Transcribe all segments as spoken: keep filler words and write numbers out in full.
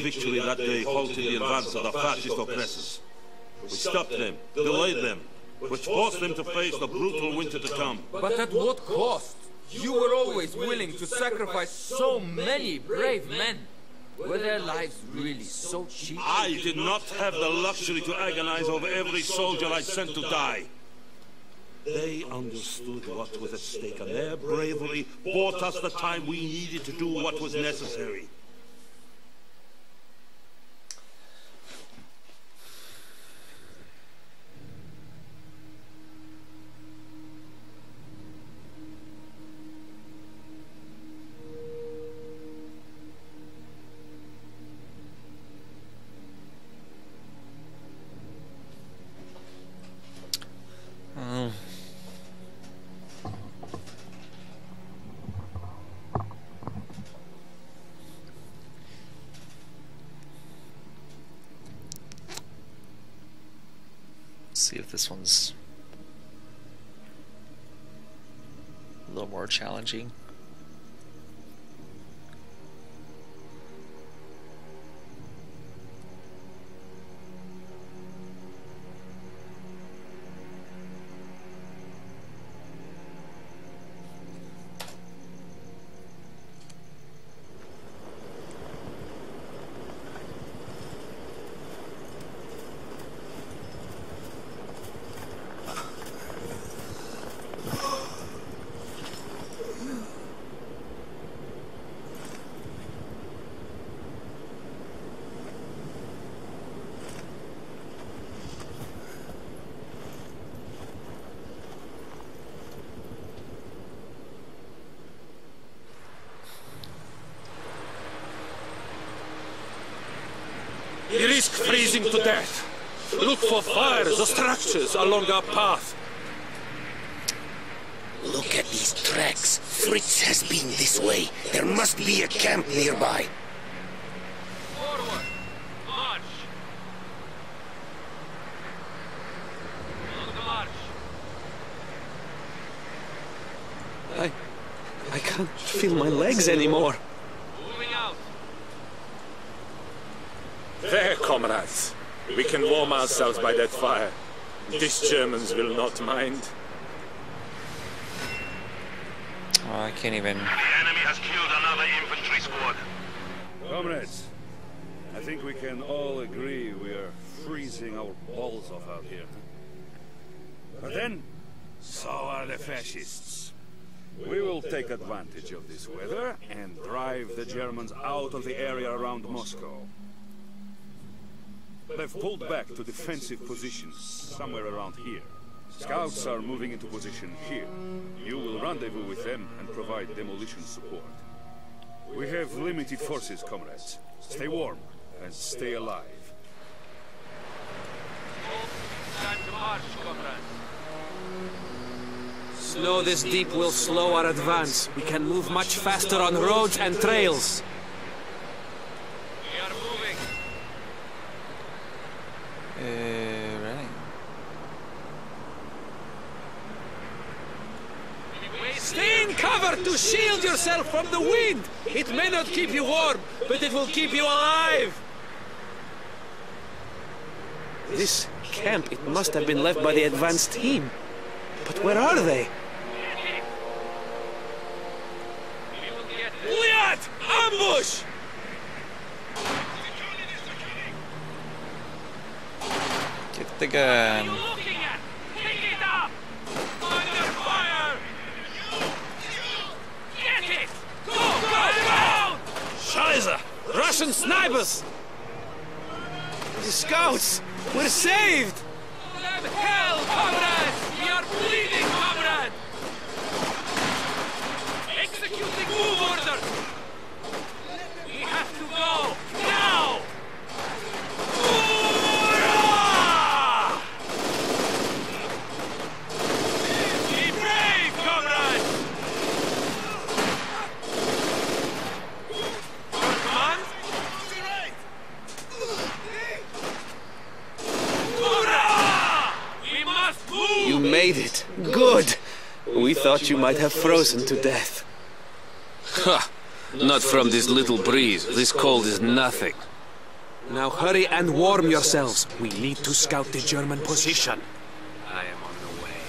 victory that day halted the advance of the fascist oppressors. We stopped them, delayed them, which forced them to face the brutal winter to come. But at what cost? You were always willing to sacrifice so many brave men. Were their lives really so cheap? I did not have the luxury to agonize over every soldier I sent to die. They understood what was at stake, and their bravery bought us the time we needed to do what was necessary. Um. See if this one's a little more challenging. We risk freezing to death. Look for fires or structures along our path. Look at these tracks. Fritz has been this way. There must be a camp nearby. Forward! March! On the march! I... I can't feel my legs anymore. Moving out! There, comrades. We can warm ourselves by that fire. These Germans will not mind. Oh, I can't even. The enemy has killed another infantry squad. Comrades, I think we can all agree we are freezing our balls off out here. But then, so are the fascists. We will take advantage of this weather and drive the Germans out of the area around Moscow. They've pulled back to defensive positions somewhere around here. Scouts are moving into position here. You will rendezvous with them and provide demolition support. We have limited forces, comrades. Stay warm and stay alive. Time to march, comrades. Snow this deep will slow our advance. We can move much faster on roads and trails. We are moving. Uh, right. Stay in cover to shield yourself from the wind! It may not keep you warm, but it will keep you alive! This camp, it must have been left by the advanced team. But where are they? Liat! Ambush! Get the gun. Looking at? Pick it up! Under fire! Get it! Go, go, go! Scheiße! Russian snipers! The scouts! We're saved! Let hell, comrades! We are bleeding, comrade! Executing move order! We have to go, now! Hurrah! Be brave, comrades! Your command? Hurrah! We must move! You made it. Good. We thought you might have frozen to death. Ha! Not from this little breeze. This cold is nothing. Now hurry and warm yourselves. We need to scout the German position. I am on the way.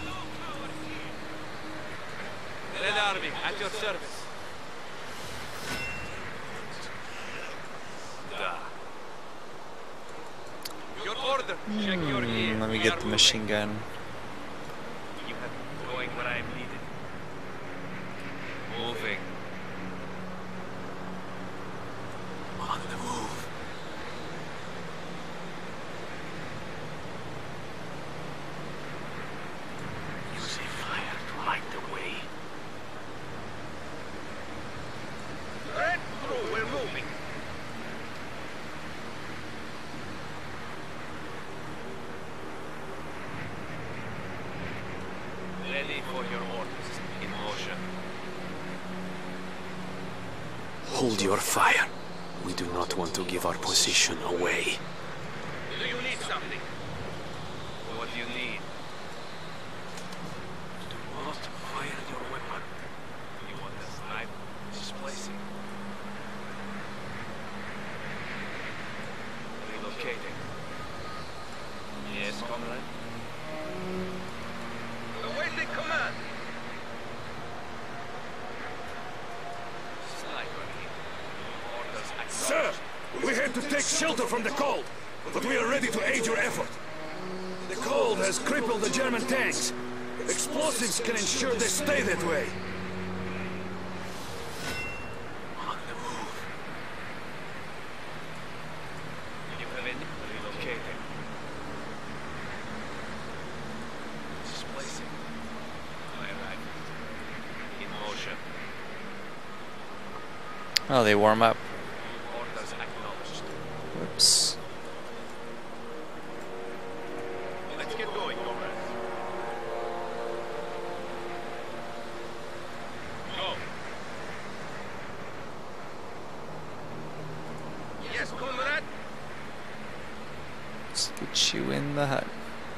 Red Army, at your service. Da. Your order. Check your ear. Hmm, let me We get are the moving. machine gun. You have going where I am needed. Moving. On the move. Using fire to light the way. Red through, we're moving. Ready for your orders. In motion. Hold your fire. We do not want to give our position away. Do you need something? What do you need? Do not fire your weapon. You want a snipe? Displacing. Relocating. Yes, comrade? Awaiting command! Sniper here. Orders Sir, acknowledged. we had to take shelter from the cold, but we are ready to aid your effort. The cold has crippled the German tanks. Explosives can ensure they stay that way. On the move. You have it. Relocating. Displacing. I arrived. In motion. Oh, they warm up. Orders acknowledged. Whoops. Let's get going, comrades. Go. Yes, comrade. Let's get you in the hut.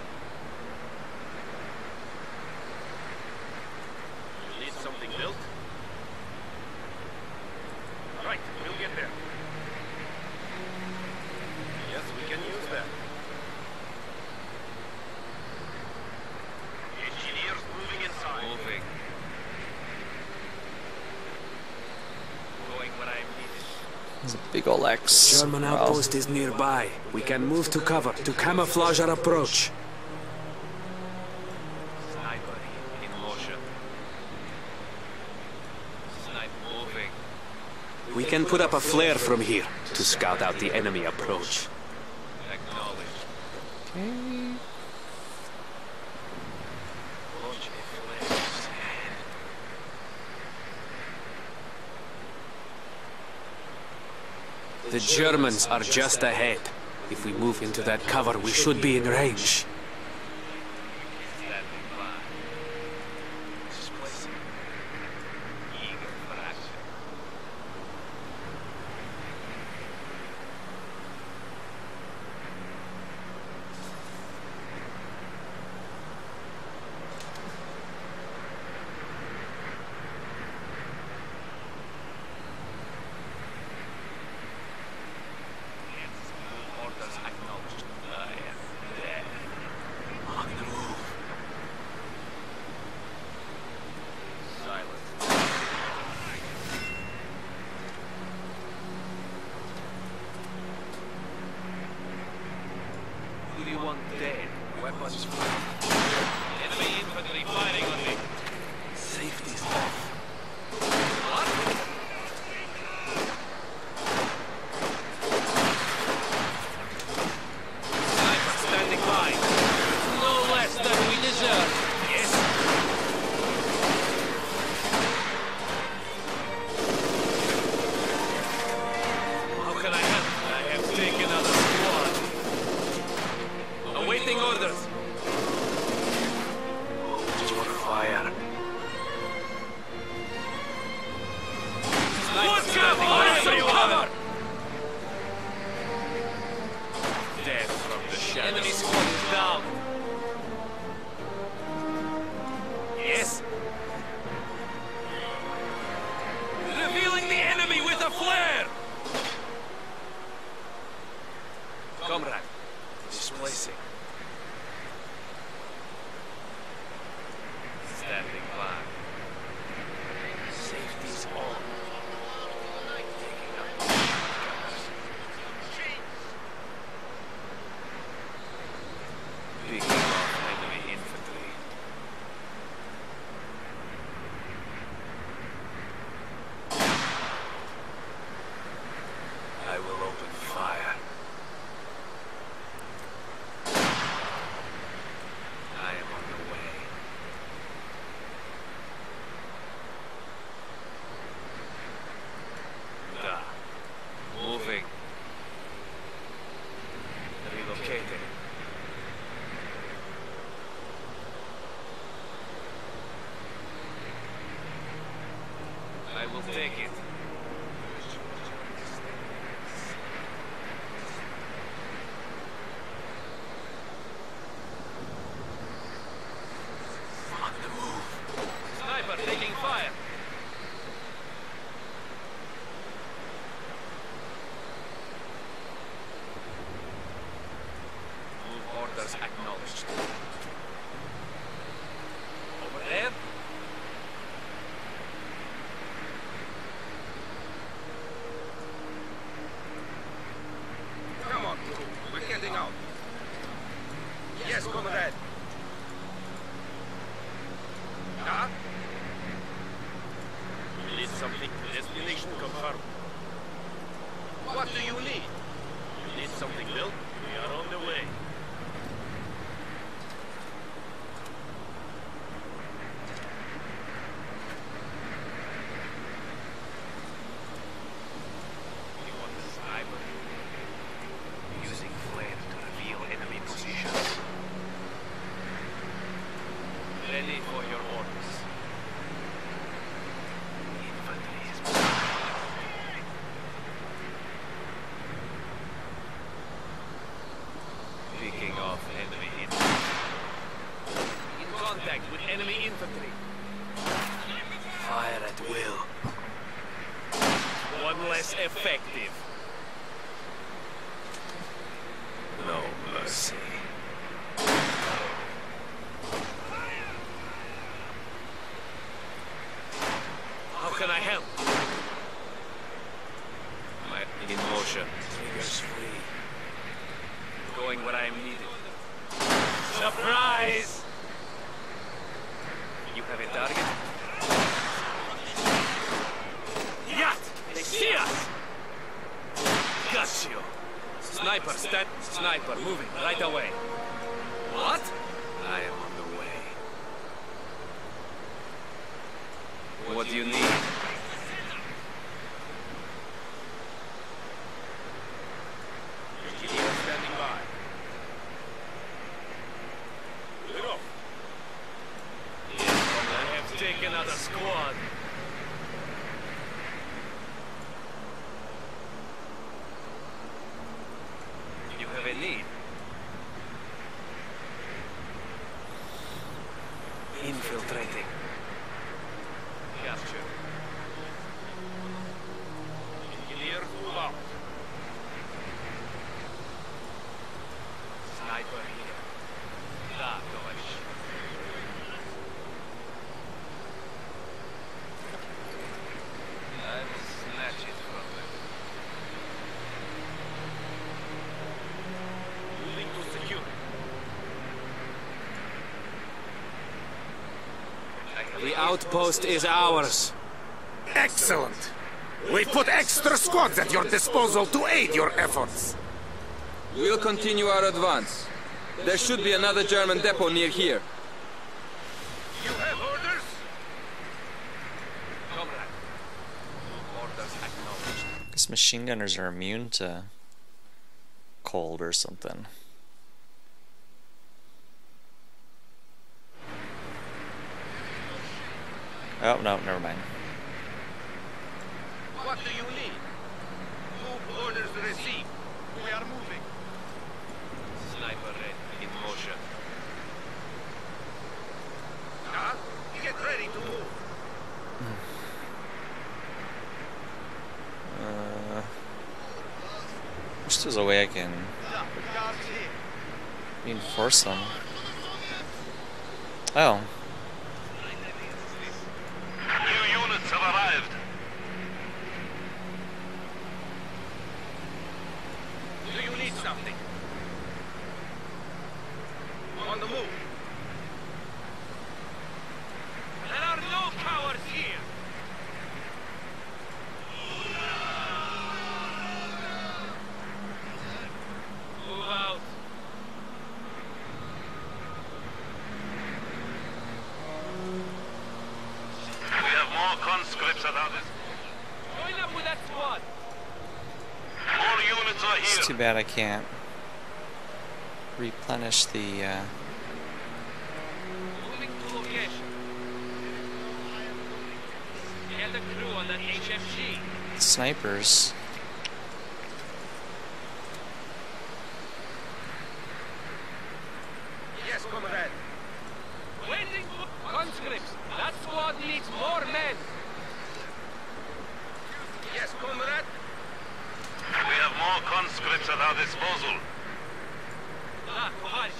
You need something built? Right, we'll get there. Yes, we can use that. Engineers moving inside. Moving. Going where I'm needed. There's a big ol' X. German Wow. outpost is nearby. We can move to cover to camouflage our approach. Sniper in motion. Sniper moving. We can put up a flare from here to scout out the enemy approach. Acknowledged. Okay. Launch a flare. The Germans are just ahead. If we move into that cover, we should be in range. Standing by. Displacing. Eager for action. Orders acknowledged. I am there. On the move. Silence. Who do you want dead? Weapons free. Enemy infantry firing on me. Safety stuff. What? Sniper standing by. No less than we deserve. Yes. How can I help? I have taken out a squad. Awaiting orders. Hold your fire. What's up? Cover! Death from the shadows. Enemy squad is down. Yes. Revealing the enemy with a flare. Comrade, displacing. Standing by. Safety's on. Taking up. Picking off enemy infantry. I will open fire. I am on the way. Da. Moving. Relocating. I will take it. On the move. Sniper taking fire. Move orders acknowledged. Over there. Come on, we're getting out. Yes, comrade. Huh? You need something. Destination confirmed. What do you need? You need something built? We are on the way. You want the sniper? Using flare to reveal enemy positions. Ready for your orders. Infantry is picking off enemy infantry. In contact with enemy infantry. Fire at will. One less effective. No mercy. How can I help? My in motion. Triggers free. Going where I am needed. Surprise! You have a target? Yacht! They see us! Got you! Sniper, stand. Sniper, moving right away. What? I am on the way. What do you need? Engineer standing by. We're off. Yes, I have taken out a squad. You have a need. Infiltrating. Capture. Engineer, move out. Sniper here. Da, товарищ. I will snatch it from them. Moving to secure. The outpost is ours. Excellent! We've put extra squads at your disposal to aid your efforts. We'll continue our advance. There should be another German depot near here. You have orders? Comrade. Orders acknowledged. Guess machine gunners are immune to cold or something. Oh, no, never mind. What do you need? Move orders received. We are moving. Sniper ready in motion. Huh? Get ready to move. Uh, wish there's a way I can Reinforce them. Oh. New units have arrived. Do you need something? On the move. There are no cowards here. Move out. We have more conscripts at others. Join up with that squad. More units are here. It's too bad I can't replenish the uh, Moving to location. Get the crew on that H F G. snipers. Yes, comrade. Waiting for conscripts. That squad needs more men. Yes, comrade. We have more conscripts at our disposal. Ah, Tovarищ.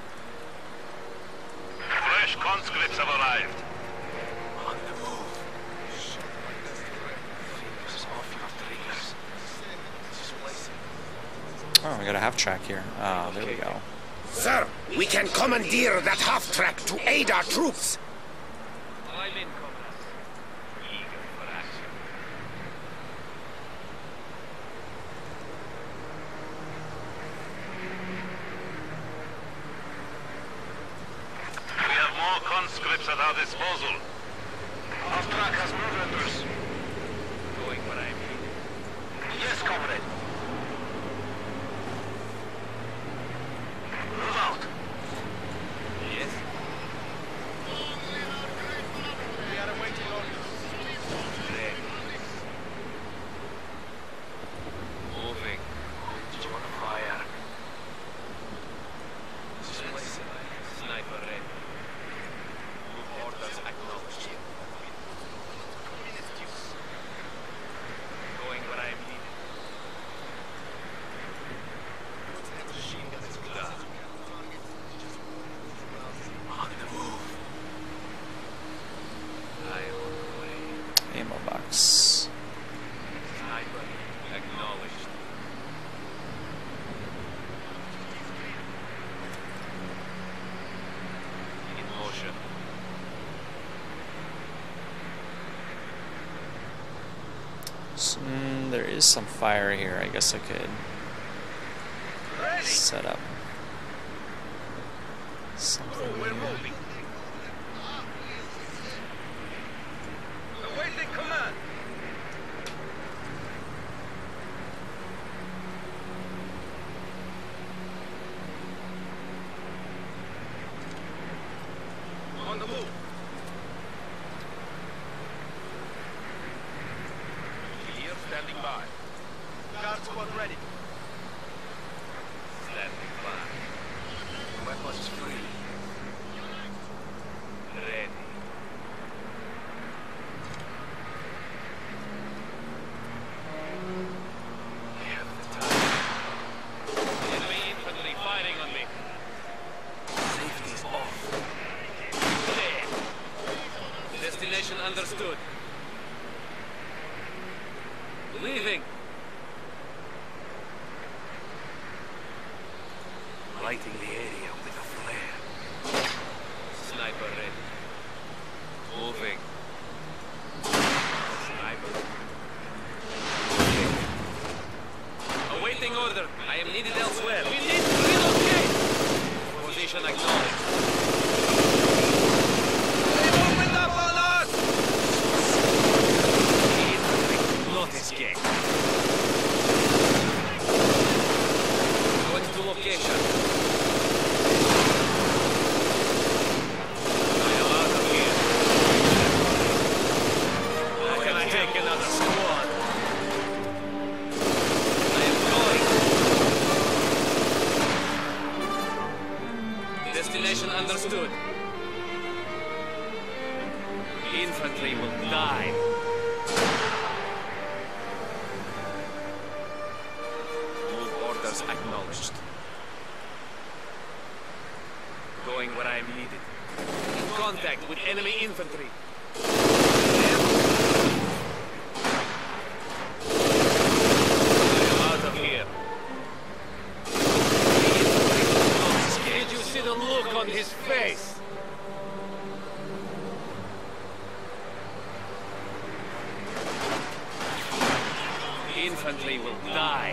Fresh conscripts have arrived. On the move. Fingers off your triggers. Oh, we got a half track here. Ah, there we go. Sir, we can commandeer that half-track to aid our troops. I'm in, comrades. Eager for action. We have more conscripts at our disposal. Our track has movers. Going where I'm needed. Yes, comrade. Move out. Yes. We are awaiting orders. Ready. Moving. Did you want to fire? Displacing. Sniper ready. Move orders acknowledged. Going where I am needed. Machine guns done. On the move. I am on the way. Ammo box. Sniper acknowledged. In motion. So, mm, there is some fire here. I guess I could Ready. set up something We're here. moving. Awaiting command. On the move. Clear, standing by. Guard squad ready. Standing by. Weapons free. Ready. I have the time. Enemy infantry firing on me. Safety's off. There. Destination understood. Leaving. Lighting the area with a flare. Sniper ready. Moving. Sniper. Moving. Awaiting order. I am needed elsewhere. We need to relocate. Position acknowledged. They've opened up on us! Infantry, not escape. Going to location. I am out of here. How can I take another squad? I am going. Destination understood. Infantry will die. Move orders acknowledged. Going where I am needed. In contact with enemy infantry. I am out of here. Did you see the look on his face? The infantry will die.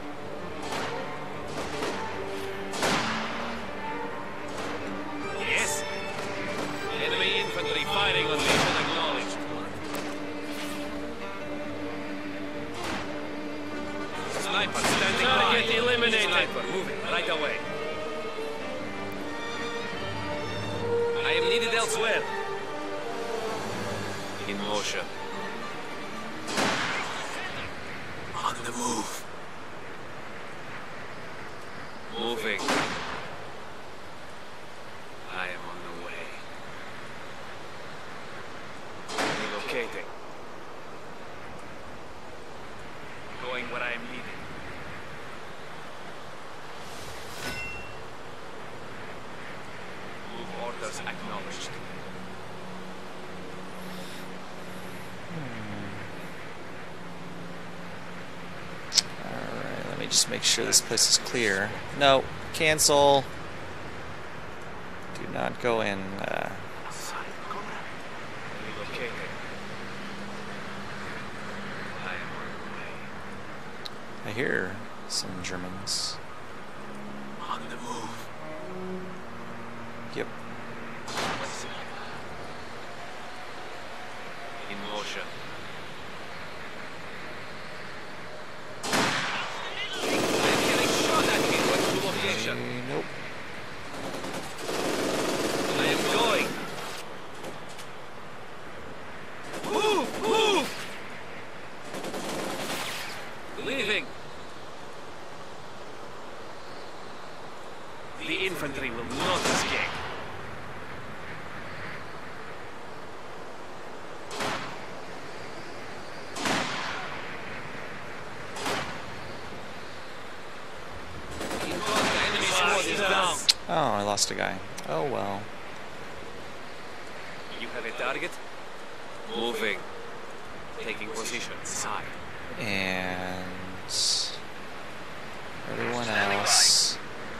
Yes. Enemy infantry firing on mission acknowledged. Sniper standing by. Target eliminated. Sniper moving right away. I am needed elsewhere. In motion. On the move. Moving. I am on the way. Relocating. Going where I am needed. Move orders acknowledged. Alright, let me just make sure this place is clear. No, cancel. Do not go in. Uh, Relocating. I am on the way. I hear some Germans. On the move. Yep. In motion. I am getting shot at me. What's the location? Eh, nope. I am going. Move! Move! Leaving. The infantry will not escape. Enemy squad is down. Oh, I lost a guy. Oh well. You have a target? Moving. Taking position. Side. And everyone else.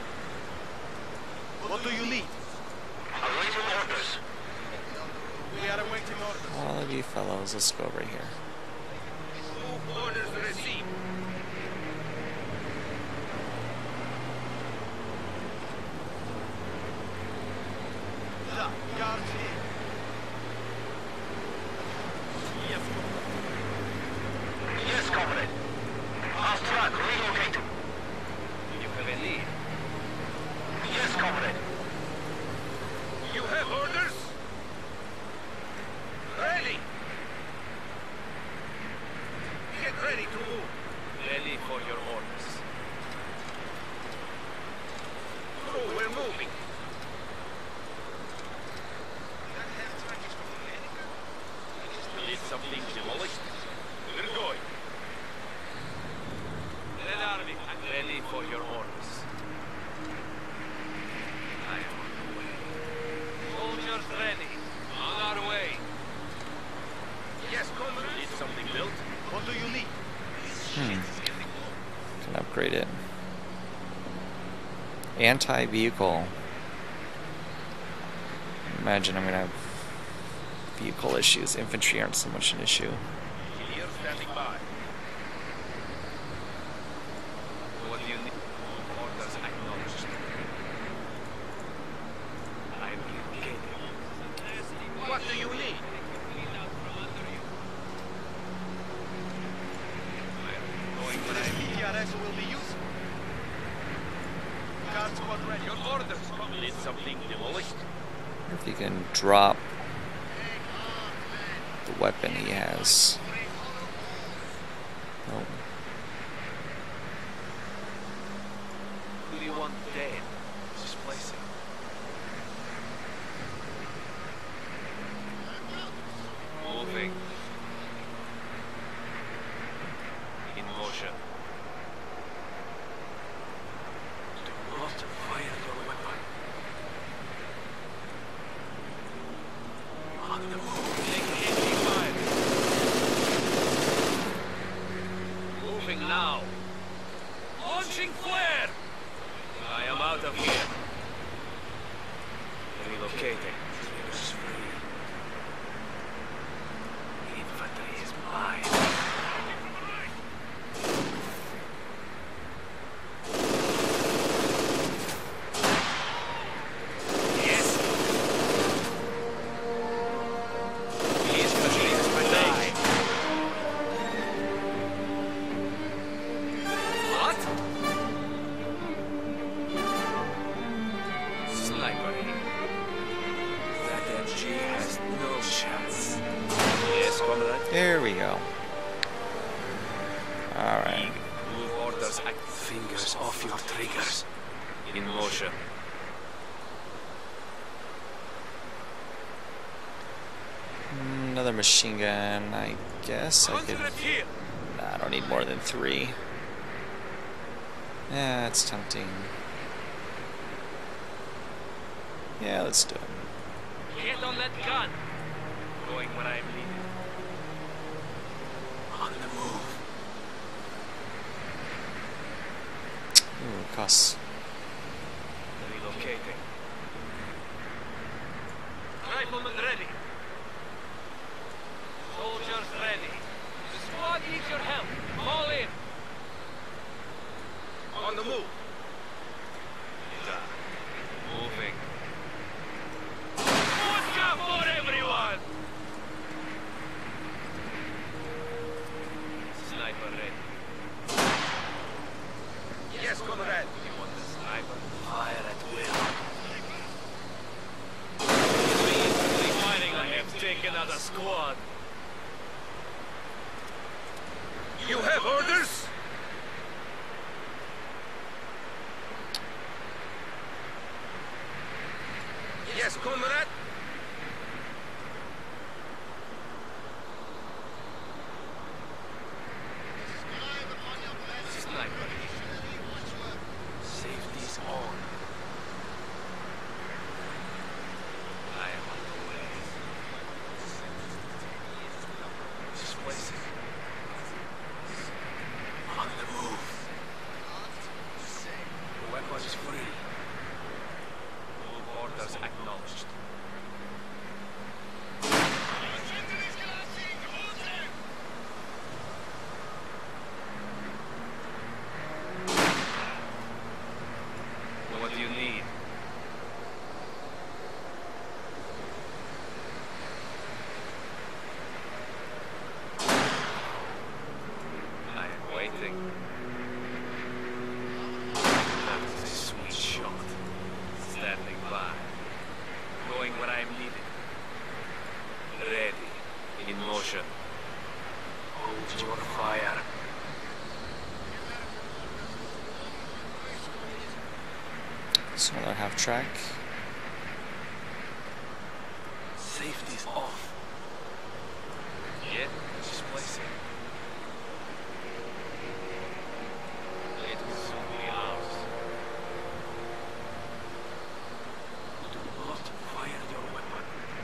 What do you need? Awaiting orders. We are awaiting orders. All of you fellows, let's go over here. Orders received. The guards here. Yes, yes, comrade. Fast track relocated. You have a lead. Yes, comrade. You have orders? Ready. Get ready to move. Ready for your orders. Crew, we're moving. Need something demolished? We're going. Red Army, ready for your orders. I am on the way. Soldiers ready. On our way. Yes, comrade. Need something built? What do you need? Hmm. Can upgrade it. Anti-vehicle. Imagine I'm gonna have vehicle issues. Infantry aren't so much an issue. Here, standing by. What do you need? Orders acknowledged. I am relocating. What do you need? I am going where I am. P T R S will be used. Guard squad ready. Your orders. Need something demolished? If you can drop the weapon he has. Nope. Who do you want dead? Displacing. Moving. In motion. Do not fire your weapon. out of here. Relocating. It's free. Infantry is mine. Yes. Please proceed to die. What? Sniper. That M G has no chance. Yes, comrade. There we go. Alright. Move orders. Act. Fingers off your triggers. In motion. Another machine gun, I guess I could... Here. Nah, I don't need more than three. Yeah, it's tempting. Yeah, let's do it. Get on that gun. Going where I'm leading. On the move. Ooh, costs. Relocating. Riflemen ready. Soldiers ready. The squad needs your help. Fall in. On the move. Moving. Vodka for everyone! Sniper ready. Yes, comrade. You want the sniper? Fire at will. Fighting, I have taken out a squad. You have orders? Yes, comrade. Sniper. Safety's on. I am on the way. Displacing. On the move. The weapon is free. Move orders acknowledged. What do you need? I am waiting. That is a sweet shot. Standing by. Going where I am needed. Ready. In motion. Hold your fire. So another half track. Safety's off. Yeah, displacing. It will soon be ours. Do not fire your weapon.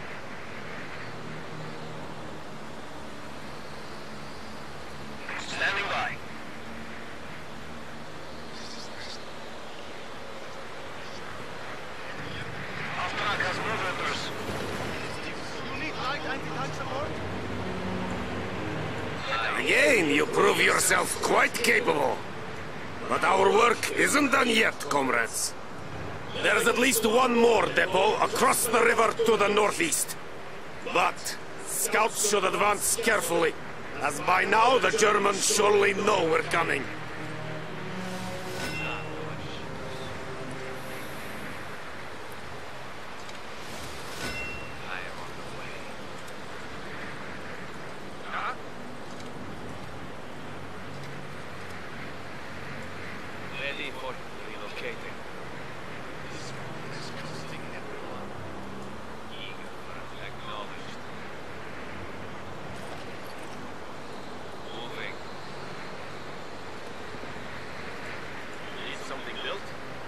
Standing by. Off-track has movers. You need light anti-tank support? Again, you prove yourself quite capable. But our work isn't done yet, comrades. There's at least one more depot across the river to the northeast. But scouts should advance carefully, as by now the Germans surely know we're coming. I am on the way. Huh? Ready for relocating. This one is costing everyone. Eager for acknowledged. Moving. Need something built?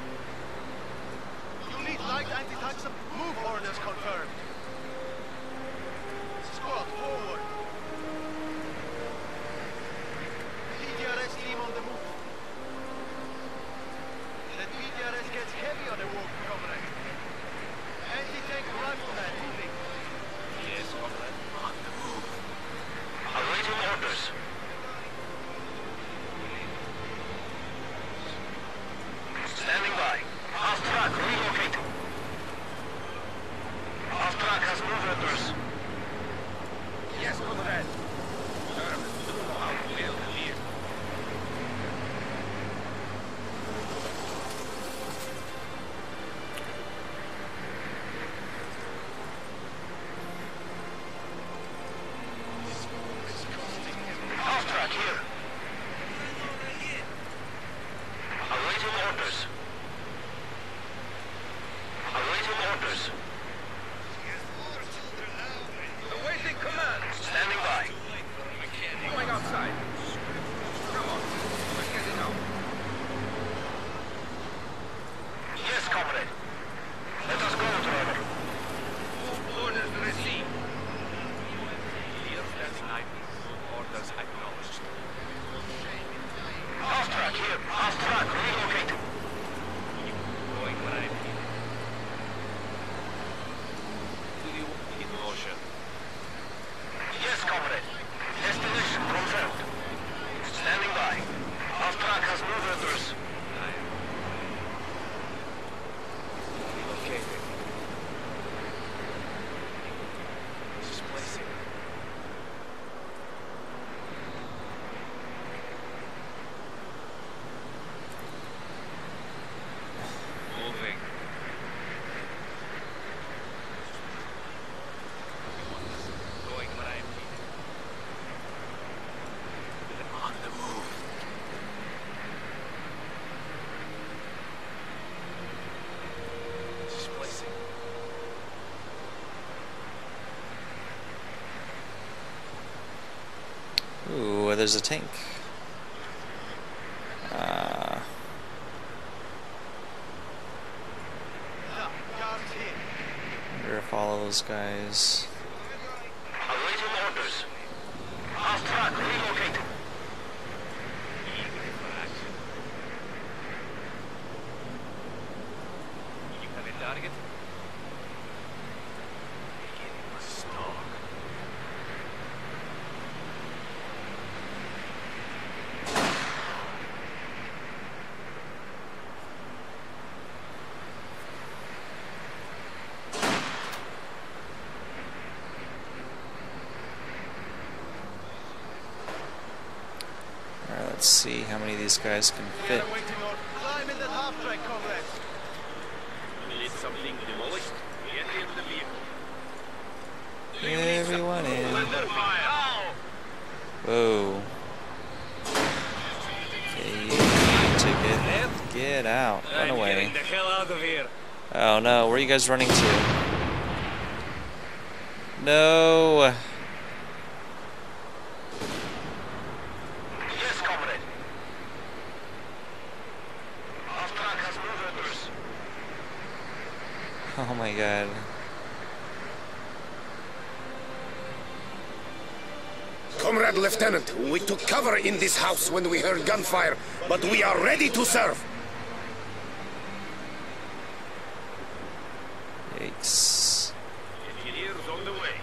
You need light anti-tank support. Move orders confirmed. Squad forward. P D R S team on the move. The P D R S gets heavy orders. Awaiting command. Standing by. Going outside. Come on. Let's get it out. Yes, comrade. Let us go, driver. Orders received. Clear standing eye. Orders acknowledged. Half track here. Half track relocated. Going where I am. To the in motion. Yes, comrade. Destination confirmed. Standing by. Half track has moved orders. Relocated. Displacing. Moving. Going where I am needed. On the move. Displacing. Ooh, there's a tank. Uh, wonder if all of those guys. Awaiting orders. Half track relocated. Eager for action. You have a target? Beginning to stalk. Alright, let's see how many of these guys can fit. Climb in that half track, comrade. Need something demolished? Get in the vehicle. Everyone in. Under fire! Whoa. Okay, you ticket. Get out. Run away. Getting the hell out of here. Oh no, where are you guys running to? No. Yes, comrade. Half track has moved orders. Oh my god. Comrade Lieutenant, we took cover in this house when we heard gunfire, but we are ready to serve. Yikes. Engineers on the way.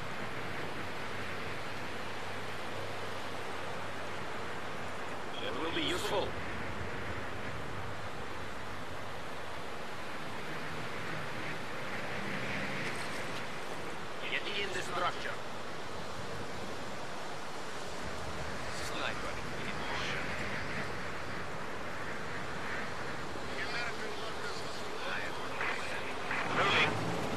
That will be useful. Get in the structure. Sniper in motion. Moving.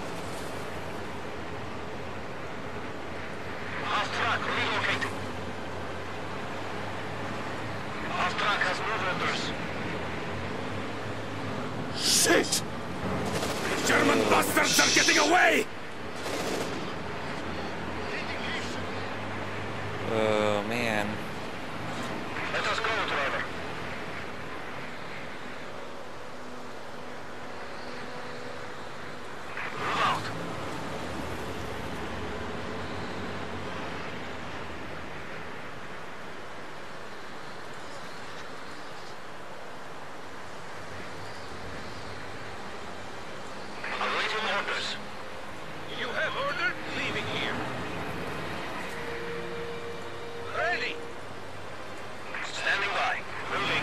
Half track relocated. Half track has moved orders. Shit! German bastards are getting away! Oh man. Let us go, driver. Move out. Awaiting orders. You have ordered leaving here. Ready. Standing by. Moving.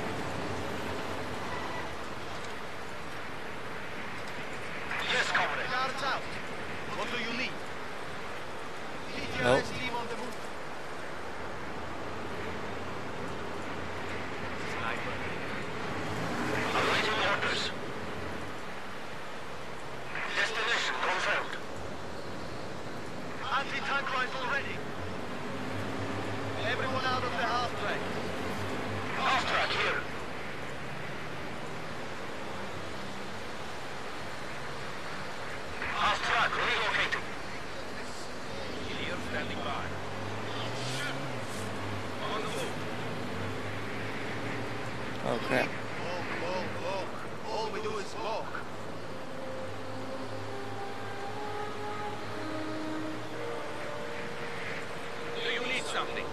Yes, comrade. Guards out. What do you need? Nope. Team on the move. Sniper. Awaiting orders. Destination confirmed. Anti-tank rifle ready. Everyone out of the half track. Half track here. Relocating. Clear, standing by. On the move. Oh crap. Walk, walk, walk. All we do is walk. Do you need something?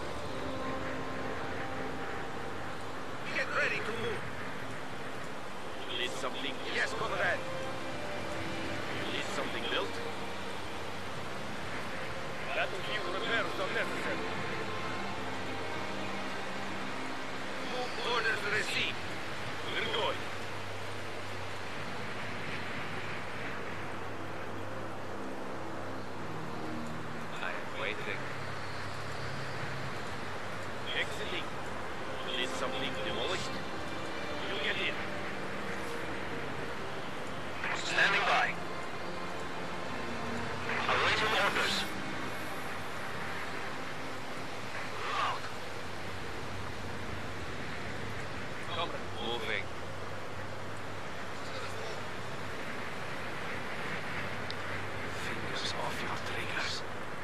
Get ready to move. You need something? Yes, comrade. You need something built? Battlefield repairs are necessary. Move orders received. We're going. I am waiting. Exiting. You need something demolished? You get in. Standing by. Awaiting orders. Out. Comrade, moving. Fingers off your triggers.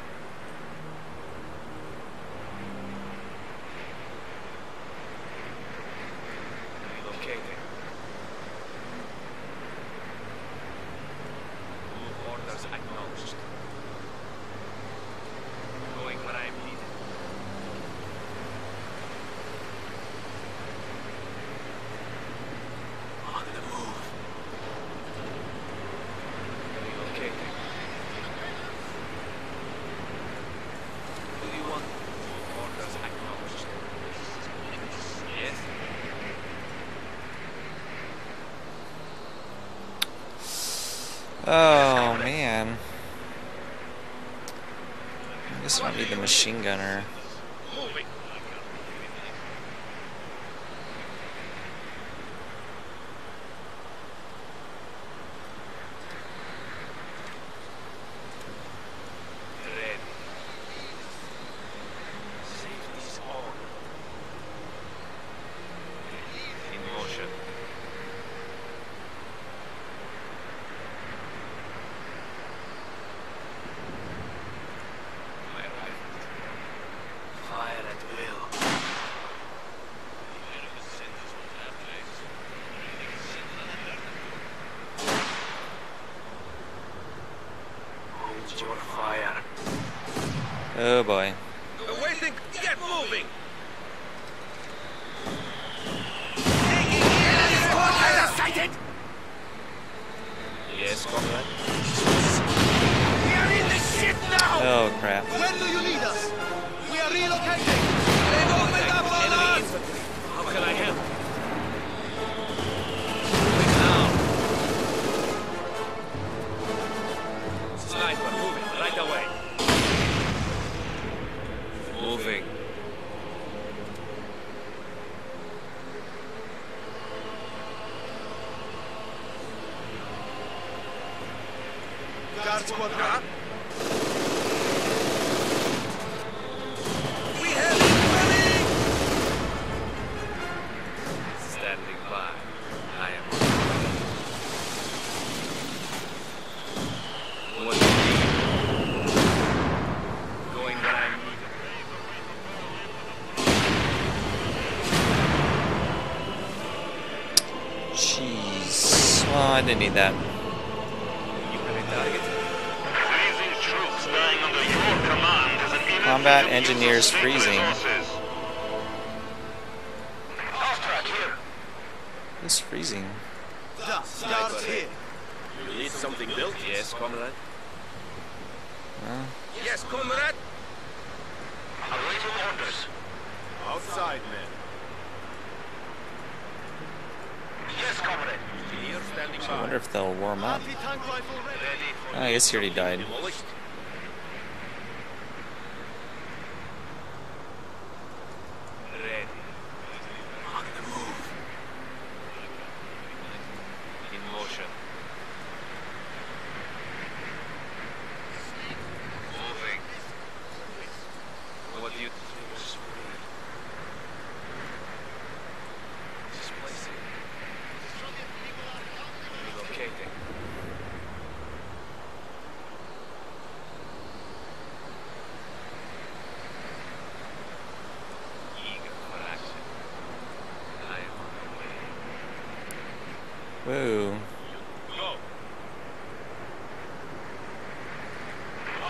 Relocating. Move orders acknowledged. Going where I am needed. On the move. Relocating. Who do you want? Move orders acknowledged. Yes? Oh man. I guess I need the machine gunner. Moving. Ready. Safety's on. In motion. My right. Fire at will. Hold your fire. Oh boy. Awaiting. Get moving. Sighted. Yes, comrade. We are in the shit now. Oh crap. Where do you need us? We are relocating. They've opened up on us. How can I help? Moving now. Sniper moving right away. Moving. Guard squad ready. We have incoming! Standing by. I am. What do you need? Going where I'm needed. Jeez. Oh, I didn't need that. You have a target? Freezing troops dying under your command is an inefficient Combat use of engineers state freezing. resources. Fast track here. It's freezing. Dust. Guards here. You need something built? Yes, comrade. Huh? Yes, comrade. Awaiting orders. Outside, men. Yes, comrade. Clear, standing I by. wonder if they'll warm up. Anti-tank rifle ready. Ready for Oh, I guess he already died. demolished. Ready. On the move. In motion. Moving. What do you... Displacing. Relocating.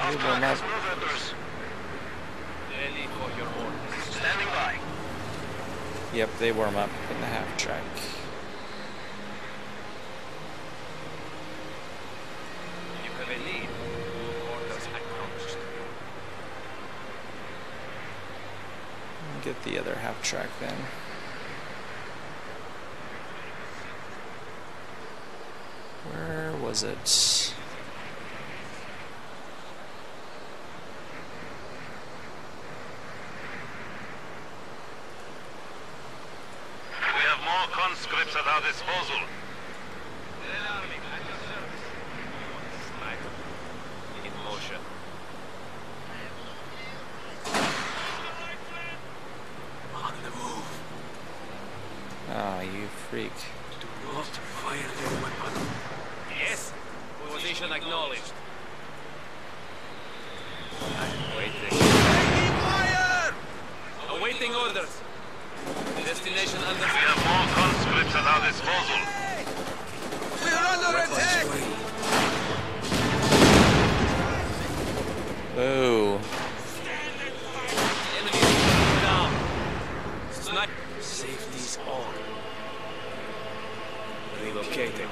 They warm up. Ready for your orders. Standing by. Yep, they warm up in the half track. You have a lead. Orders acknowledged. Get the other half track then. Where was it? We have more conscripts at our disposal. Sniper. In motion. On the move. Oh, you freak. Do not fire their weapon. Yes. Position acknowledged. I'm waiting. Fire! Awaiting orders. Destination under. We have more conscripts at our disposal. We're under attack! Whoa. Enemy down. Snipe. Safety's on. Relocating.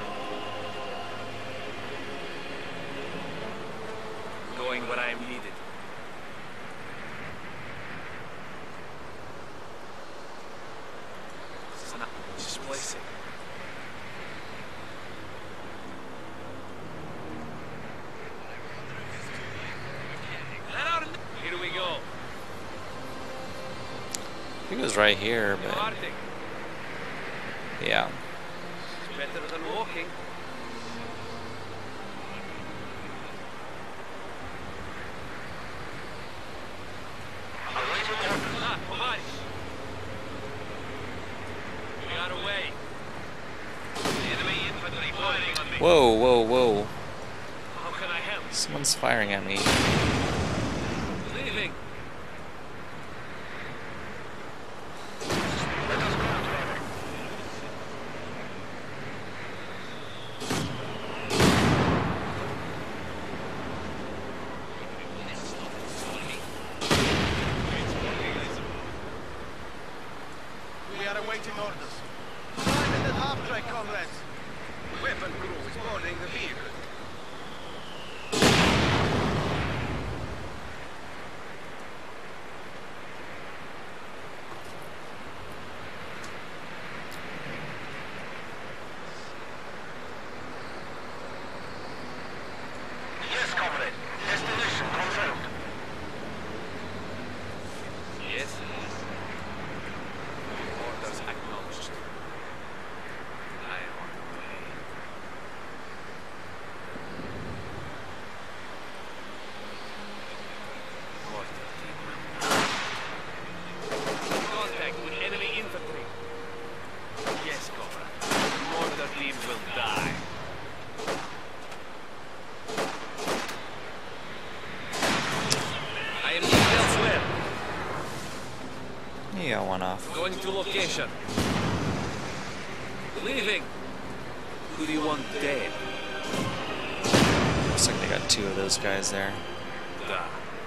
Going where I am needed. Snap. Displacing. Here we go. I think it was right here, but Arctic. yeah. Better than walking. Ah, tоварищ. We are away. Enemy infantry firing on me. Whoa, whoa, whoa. How can I help? Someone's firing at me. Leaving. We are awaiting orders. Climb in the half-track, comrades. Weapon crew is boarding the vehicle. Yes, comrade. Destination confirmed. Yes. Orders acknowledged. I am on the way. Mortar team. Contact with enemy infantry. Yes, Cobra. Mortar team will die. I am needed elsewhere. You got one off. Going to location. Leaving. Who do you want dead? Looks like they got two of those guys there. Da.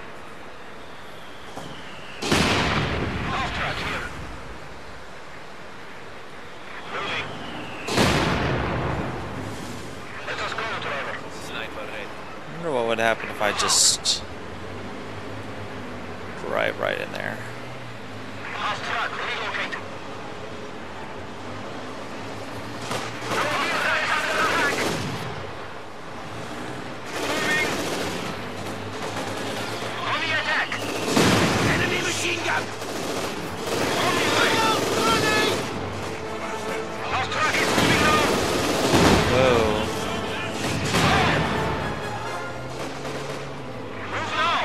Half-track here. Moving. Let us go, driver. Sniper ready. I wonder what would happen if I just drive right in there. Half-track relocated. Moving. On the attack. Enemy machine gun. On the way. Half-track is moving now. Whoa. Move now.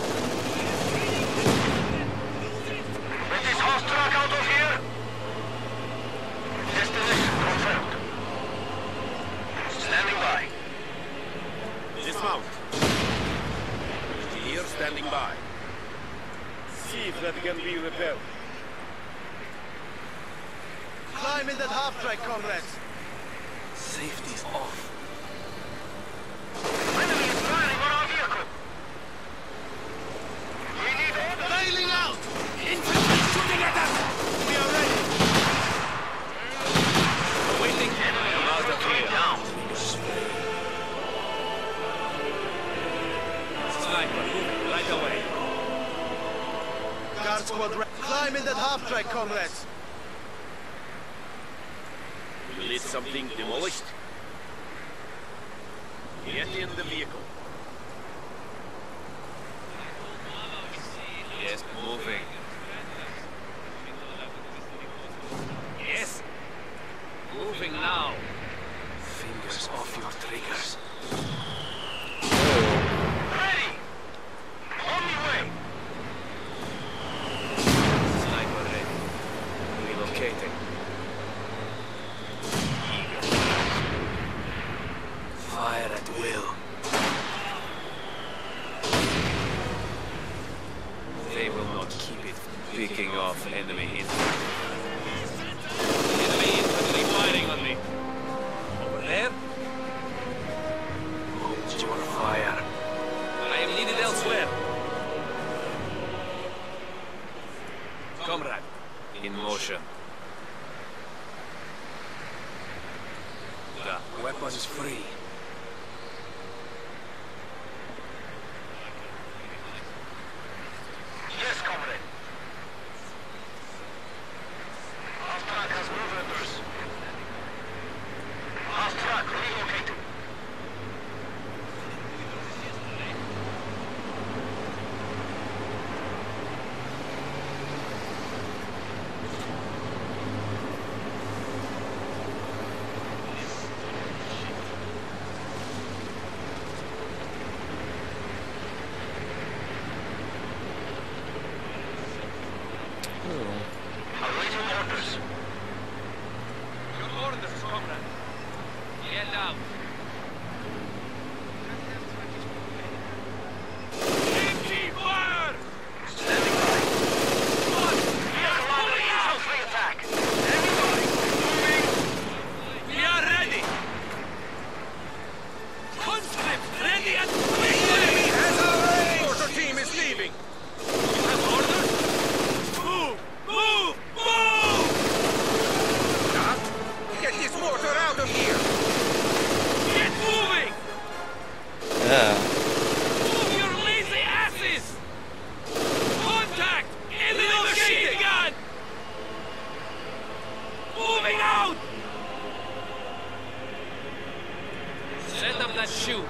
Let this half-track out of here. Destination confirmed. Standing by. Dismount. Here, standing by. See if that can be repelled. Climb in that half-track, comrades. Safety's off. Enemy is firing on our vehicle. our squad ready. Climb in that half-track, comrades. You need something demolished? Get in the vehicle. Yes, moving. Yes. Moving now. Fingers off your triggers. Ready! On your way! Sniper ready. Relocating. Eager. Fire at will. They will not keep it picking off enemy infantry. Enemy infantry firing on me. Over there? Hold your fire. I am needed elsewhere. Comrade, in motion. The weapons free. Yes, comrade. Half-track has movers. Half-track relocated. Awaiting orders. Your orders, comrade. Get out. Empty fire! Standing by. Vehicle under infantry attack. Everybody, moving. We are ready! Conscript ready and quickly! As our mortar team is leaving. You have orders? Move! Move! Move! Doc, get this mortar out of here. Get moving! Yeah. Move your lazy asses! Contact! Enemy machine gun! Moving out! Set up that shoot.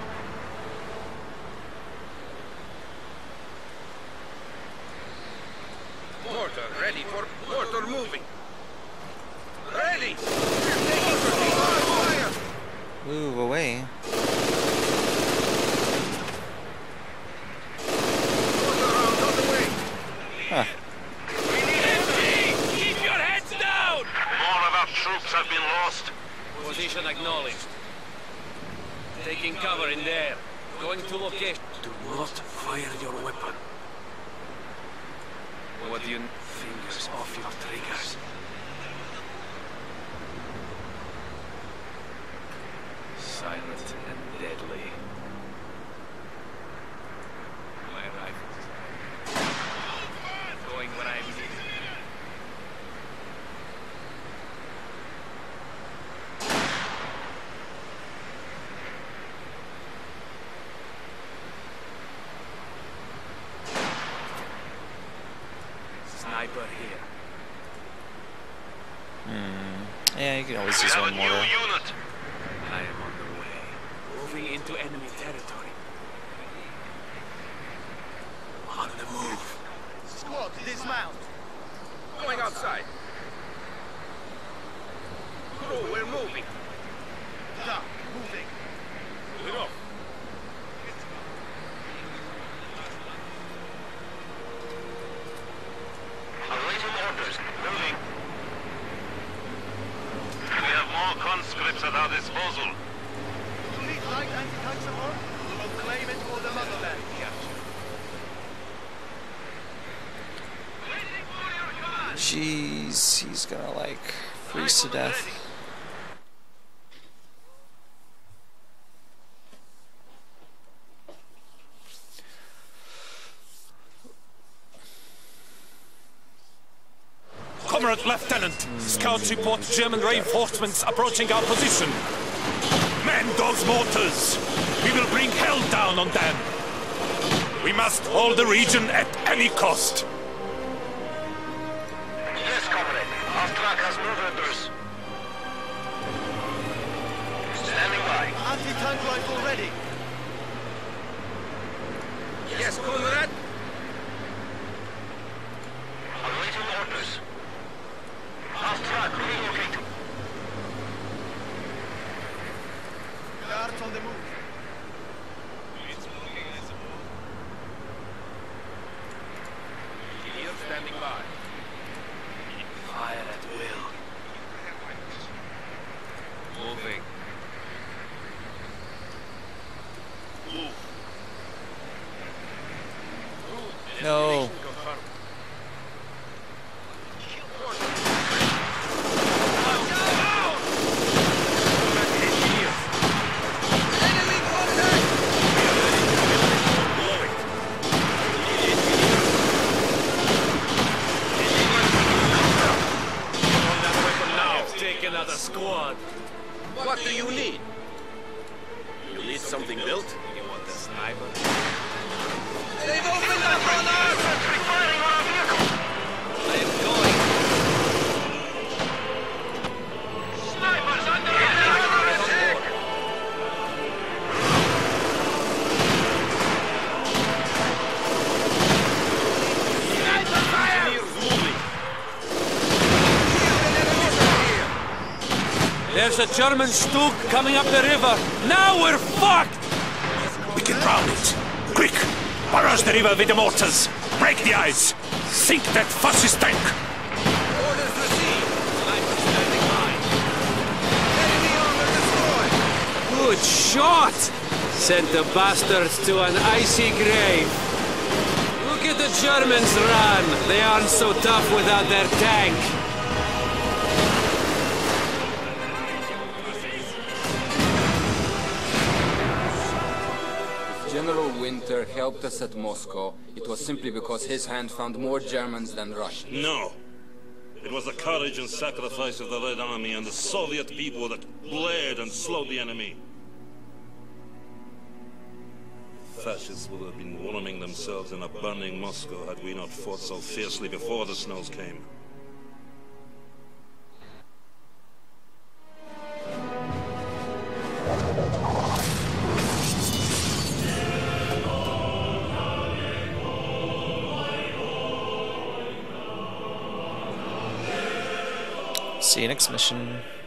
Mortar ready for mortar moving. Ready! Fire! Move away. Mortar round on the way. Huh. Empty! Keep your heads down! More of our troops have been lost. Position acknowledged. Taking cover in there. Going to location. Do not fire your weapon. What do you... Fingers off your triggers. Silent and deadly. My rifles. Going where I'm needed. Sniper here. Hmm. Yeah, you can always We use have a one new mortar. unit. I am on the way. Moving into enemy territory. On the move. Squad, dismount. Going outside. Crew, we're moving. Down, moving. Moving off. Awaiting orders. Moving. We have more conscripts at our disposal. You need light anti-tank support? We'll claim it for the motherland. Jeez, he's gonna like freeze to death. Comrade Lieutenant, scouts report German reinforcements approaching our position. Man those mortars! We will bring hell down on them! We must hold the region at any cost! Half-track has no vendors. Standing by. Anti-tank rifle ready. Yes, comrade. Awaiting orders. Half-track relocated. Guards on the move. Engineer standing by. Fire at will. Moving. No. Another squad. What do you need? You need something built? You want a sniper? They've opened up on us! Sentry firing on our vehicle! I'm going. Snipers under attack! Sniper fire! Engineers moving. There's a German Stug coming up the river. Now we're fucked! We can drown it. Quick! Barrage the river with the mortars. Break the ice. Sink that fascist tank. Orders received. Sniper standing by. Enemy armor destroyed. Good shot! Sent the bastards to an icy grave. Look at the Germans run. They aren't so tough without their tank. General Winter helped us at Moscow. It was simply because his hand found more Germans than Russians. No. It was the courage and sacrifice of the Red Army and the Soviet people that bled and slowed the enemy. Fascists would have been warming themselves in a burning Moscow had we not fought so fiercely before the snows came. See you next mission.